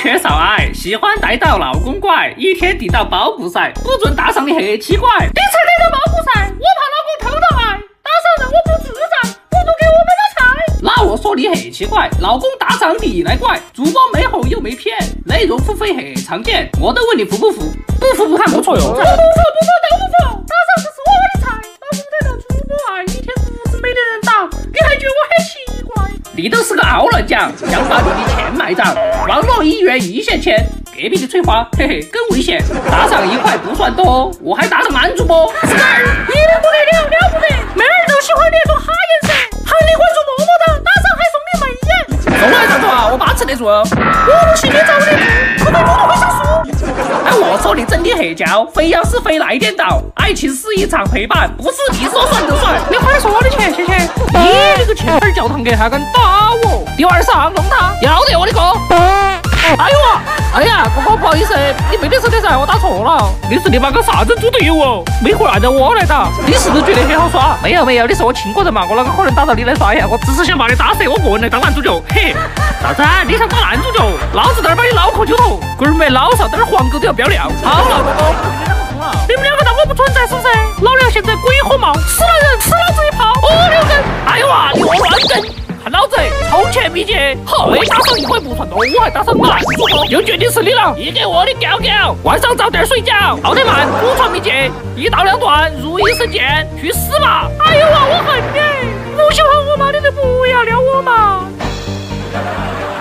缺少爱，喜欢逮到老公怪，一天抵到包不晒，不准打赏你黑奇怪。 你才逮到包不晒，我怕老公偷到爱，打赏让我不自在，不如给我买点菜。 那我说你黑奇怪，老公打赏你来怪，主播没吼又没骗，内容付费很常见，我都问你服不服？不服不看不错哟。 不服都不服，打赏这是我的菜，老公逮到主播爱，一天不是没得人打，你还觉得我很奇怪？ 你都是个奥乱酱，想把你的钱埋葬，网络1元1线钱，隔壁的翠花，嘿嘿更危险，打赏1块不算多，我还打赏男主播。 是的，一点不得了，了不得，妹儿都喜欢那种哈颜色，喊你关注么么哒，打赏还送你美颜。 送来上头啊，我8吃得住。我不信你找得住，可能我会想输。 哎，我说你整天黑胶，肥要是肥来点到，爱情是一场陪伴，不是你说算就算。 你快说我的钱，谢谢。你这个欠儿教堂给还敢打我？ 第二上弄他，要得我的哥。 哎呦啊！ 哎呀，哥哥不好意思，你没得手的噻，我打错了。 你是你妈个啥子猪队友哦？没活按照我来打，你是不是觉得很好耍？ 没有，你是我亲哥人嘛，我哪个可能打到你来耍呀？我只是想把你打死，我个人来当男主角。嘿， 啥子？你想当男主角？老子在这儿把你脑壳揪头，龟儿没老少，在这儿黄狗都要飙尿。 好了，哥哥， 你们两个当我不存在是不是？老娘现在鬼火冒，死了人，吃老子一炮！我留根！ 哎呦啊，你我乱整！ 看老子充钱秘籍，嘿，打赏1块不算多，我还打赏男主播，又决定是你了，你给我的调调，晚上早点睡觉，奥特曼祖传秘籍，1到2段，如意神剑，去死吧！哎呦啊，我恨你，不喜欢我吗？你就不要撩我嘛！